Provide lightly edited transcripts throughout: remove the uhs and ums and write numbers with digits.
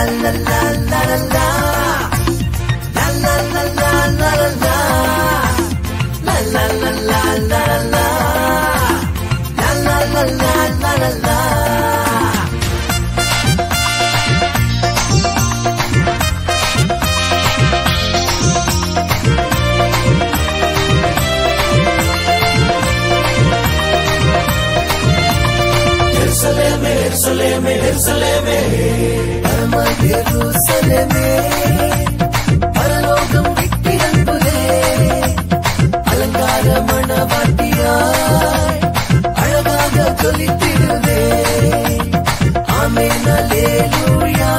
பரலோகம் விட்டிருந்ததே அலங்கார மணவாட்டியாய் அழகாக ஜொலித்திடுதே. ஆமென் அல்லேலூயா,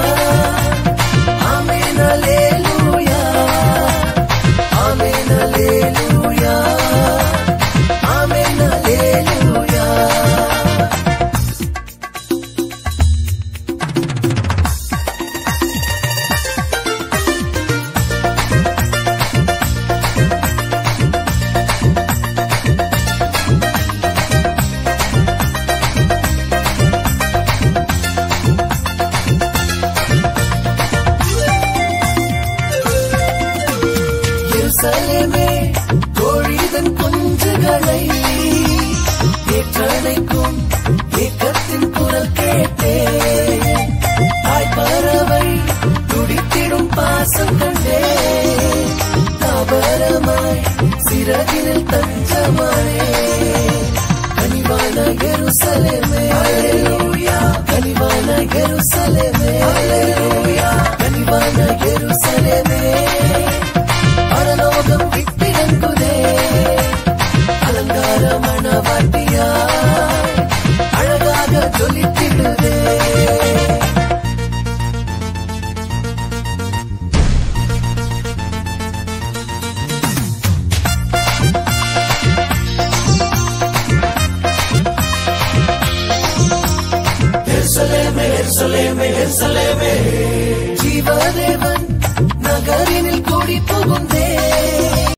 ஆமென் அல்லேலூயா, ஆமென் அல்லேலூயா, ஆமென் அல்லேலூயா. எருசலேமே கோழிதன் குஞ்சுகளை ஏற்றணைக்கும் ஏக்கத்தின் குரல் கேட்டே. தாய் பறவை துடித்திடும் பாசம் கண்டே. தாவரமாய் சிறகினில் தஞ்சமானே. கனிவான எருசலேமே அல்லேலூயா, கனிவான எருசலேமே அல்லேலூயா, கனிவான எருசலேமே பரலோகம் விட்டிருந்ததே அலங்கார மணவாட்டியாய் அழகாக ஜொலித்திடுதே. எருசலேமே எருசலேமே எருசலேமே ஜீவதேவன் நகரினில் கூடி புகுந்தே.